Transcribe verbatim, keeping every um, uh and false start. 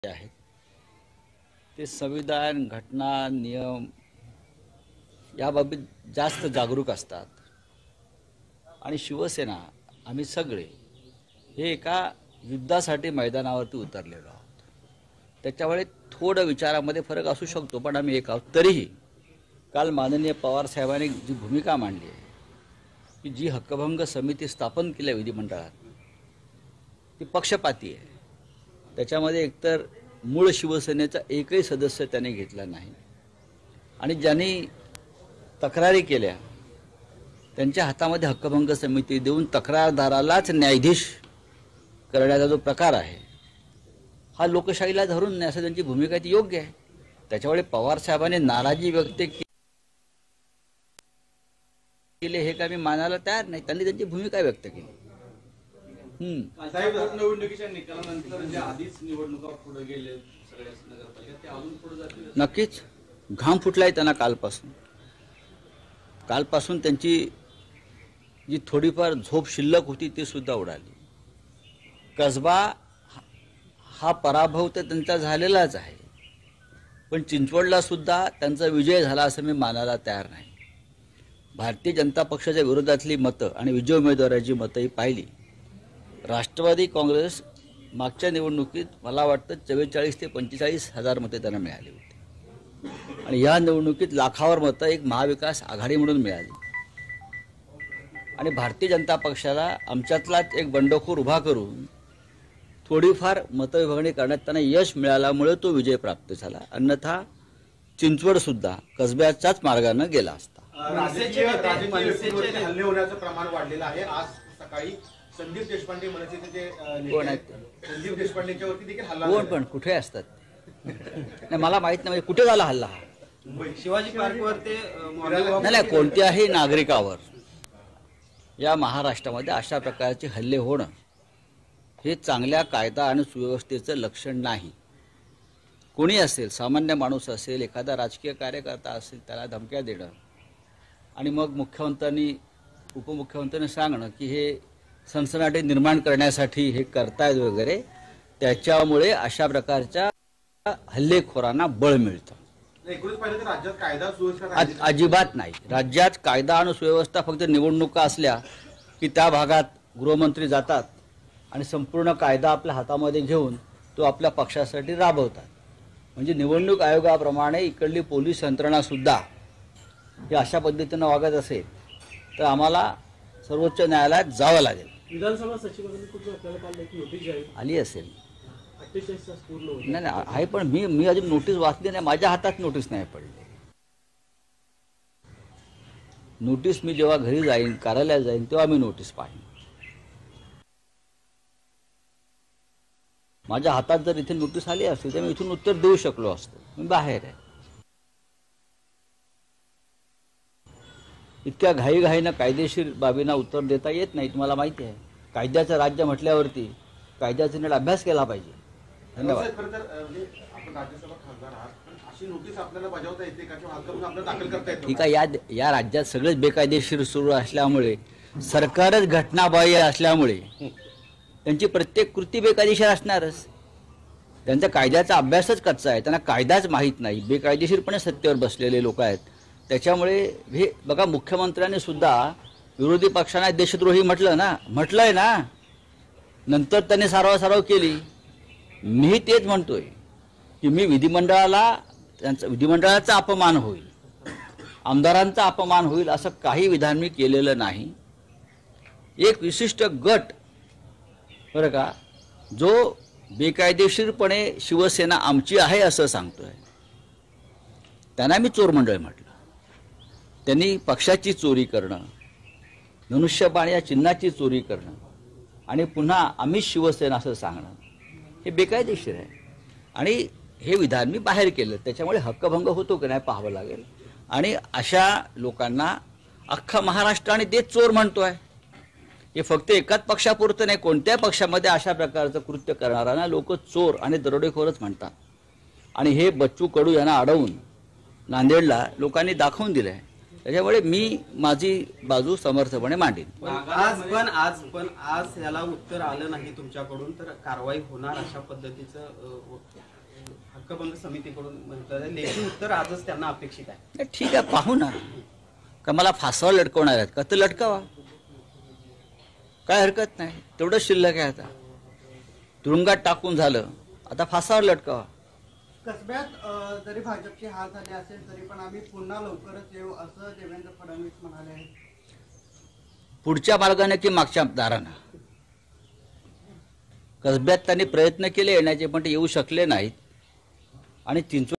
आहेत ते संविधान, घटना, नियम याबाबत जास्त जागरूक असतात आणि शिवसेना आम्ही सगळे हे एका युद्धासाठी मैदानावरती उतरलेलो आहोत। त्याच्यामुळे थोडं विचारामध्ये फरक असू शकतो, पण आम्ही एक आहोत। तरीही काल माननीय पवार साहेबांनी जी भूमिका मांडली आहे की जी हक्कभंग समिती स्थापन केली विधिमंडळात ती पक्षपाती आहे। त्याच्यामध्ये एकतर मूळ शिवसेनेचा एकही सदस्य त्याने घेतला नाही आणि ज्यांनी तक्रारी केल्या त्यांच्या हातामध्ये हक्कभंग समिती देऊन तक्रारदारालाच न्यायाधीश करण्याचा जो प्रकार आहे हा लोकशाहीला धरून नाही असं त्यांची भूमिका ती योग्य आहे। त्याच्यामुळे पवार साहेबांनी नाराजी व्यक्त केली हे काय मी मानायला तयार नाही। त्यांनी त्यांची भूमिका व्यक्त केली। हम्म साहेब निवडणुकीच्या निकालानंतर जे आधीच निवडणुका पुढे गेले सगळ्या नगरपालिका ते अजून पुढे जातील। नक्कीच घाम फुटलाय त्यांना कालपासून कालपासून त्यांची जी थोडीफार झोप शिल्लक होती ती सुद्धा उडाली। कसबा हा पराभव तर त्यांचा झालेलाच आहे, पण चिंचवडला सुद्धा त्यांचा विजय झाला असं मी मानायला तयार नाही। भारतीय जनता पक्षाच्या विरोधातली मतं आणि विजय उमेदवाराची मतं ही पाहिली। राष्ट्रवादी काँग्रेस मागच्या निवडणुकीत मला वाटतं चव्वेचाळीस ते पंचेचाळीस हजार मते त्यांना मिळाली होती आणि या निवडणुकीत लाखावर मतं एक महाविकास आघाडी म्हणून मिळाली आणि भारतीय जनता पक्षाला आमच्यातलाच एक बंडखोर उभा करून थोडीफार मतविभागणी करण्यात त्यांना यश मिळाल्यामुळे तो विजय प्राप्त झाला। अन्यथा चिंचवड सुद्धा कसब्याच्याच मार्गाने गेला असता। हल्ले होण्याचं प्रमाण वाढलेलं आहे। आज सकाळी संदीप देशपांडे मनसेचे कोण आहेत संदीप देशपांडेच्या वरती देखील हल्ला कोण पण कुठे असतात नाही मला माहित नाही। म्हणजे कुठे झाला हल्ला हा शिवाजी पार्कवर ते नाही नाही कोणत्याही नागरिकावर या महाराष्ट्रामध्ये अशा प्रकारचे हल्ले होणं हे चांगल्या कायदा आणि सुव्यवस्थेचं लक्षण नाही। कोणी असेल, सामान्य माणूस असेल, एखादा राजकीय कार्यकर्ता असेल, त्याला धमक्या देणं आणि मग मुख्यमंत्र्यांनी उपमुख्यमंत्र्यांनी सांगणं की हे सनसनाटी निर्माण करण्यासाठी हे करतायत वगैरे, त्याच्यामुळे अशा प्रकारच्या हल्लेखोरांना बळ मिळतं। राज्यात कायदा सुव्यवस्था अजिबात नाही। राज्यात कायदा आणि सुव्यवस्था फक्त निवडणुका असल्या की त्या भागात गृहमंत्री जातात आणि संपूर्ण कायदा आपल्या हातामध्ये घेऊन तो आपल्या पक्षासाठी राबवतात। म्हणजे निवडणूक आयोगाप्रमाणे इकडली पोलीस यंत्रणा सुद्धा ही अशा पद्धतीनं वागत असेल तर आम्हाला सर्वोच्च न्यायालयात जावं लागेल। विधानसभा सचिवांनी कुठे आपल्याला काल एक नोटीस जारी आली असेल अठ्ठेचाळीस तास पूर्ण होते नाही नाही आहे, पण मी मी अजून नोटीस वाचली नाही। माझ्या हातात नोटीस नाही पडली। नोटीस मी जेव्हा घरी जाईन, कार्यालयात जाईन, तेव्हा मी नोटीस पाहीन। माझ्या हातात जर इथे नोटीस आली असती तर मी इथून उत्तर देऊ शकलो असतो। मी बाहेर आहे। इतक्या घाईघाईनं कायदेशीर बाबींना उत्तर देता येत नाही, तुम्हाला माहिती आहे। कायद्याचं राज्य म्हटल्यावरती कायद्याचा नीट अभ्यास केला पाहिजे। धन्यवाद। आपण राज्यसभा खासदार आहात, अशी नोटीस आपल्याला बजावता येते का किंवा हक्क आपल्याला दाखल करता येते? ठीक आहे, या या राज्यात सगळेच बेकायदेशीर सुरू असल्यामुळे, सरकारच घटनाबाह्य असल्यामुळे त्यांची प्रत्येक कृती बेकायदेशीर असणारच। त्यांचा कायद्याचा अभ्यासच कच्चा आहे, त्यांना कायदाच माहीत नाही, बेकायदेशीरपणे सत्तेवर बसलेले लोक आहेत। त्याच्यामुळे हे बघा, मुख्यमंत्र्यांनी सुद्धा विरोधी पक्षांना देशद्रोही म्हटलं ना, म्हटलंय ना, नंतर त्यांनी सारवासारव केली। मी तेच म्हणतोय की मी विधिमंडळाला त्यांचा विधिमंडळाचा अपमान होईल, आमदारांचा अपमान होईल असं काही विधान मी केलेलं नाही। एक विशिष्ट गट बरं का जो बेकायदेशीरपणे शिवसेना आमची आहे असं सांगतोय, त्यांना मी चोर मंडळ म्हटलं। त्यांनी पक्षाची चोरी करणं, धनुष्यबाण या चिन्हाची चोरी करणं आणि पुन्हा आम्ही शिवसेना असं सांगणं हे बेकायदेशीर आहे आणि हे विधान मी बाहेर केलं। त्याच्यामुळे हक्कभंग होतो की नाही पाहावं लागेल। आणि अशा लोकांना अख्खा महाराष्ट्र आणि देश चोर म्हणतोय। हे फक्त एकाच पक्षापुरतं नाही, कोणत्या पक्षामध्ये अशा प्रकारचं कृत्य करणाऱ्यांना लोक चोर आणि दरोडेखोरच म्हणतात आणि हे बच्चू कडू यांना अडवून नांदेडला लोकांनी दाखवून दिलंय। त्याच्यामुळे मी माझी बाजू समर्थपणे मांडीन। आज पण आज पण आज याला उत्तर आलं नाही तुमच्याकडून तर कारवाई होणार अशा पद्धतीचं हक्कभंग समितीकडून म्हटलं लेखी उत्तर आजच त्यांना अपेक्षित आहे. नाही, ठीक आहे, पाहू ना. का मला फासावर लटकवणार आहेत का, तर लटकावा, काय हरकत नाही. तेवढंच शिल्लक आहे. आता तुरुंगात टाकून झालं, आता फासावर लटकावा. कसब्यात अ, जरी भाजपची हार झाली असेल तरी पण आम्ही पुन्हा लवकरच येऊ असं देवेंद्र फडणवीस म्हणाले आहेत. पुढच्या मार्गाने की मागच्या दारानं. कसब्यात त्यांनी प्रयत्न केले येण्याचे, पण ते येऊ शकले नाहीत. आणि चिंचवड